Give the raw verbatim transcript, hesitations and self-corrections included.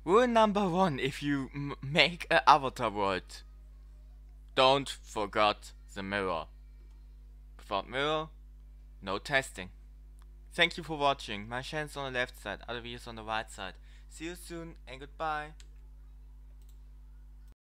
Rule number one, if you m make a avatar world, don't forget the mirror. Without mirror, no testing. Thank you for watching. My channel's on the left side, other videos on the right side. See you soon and goodbye.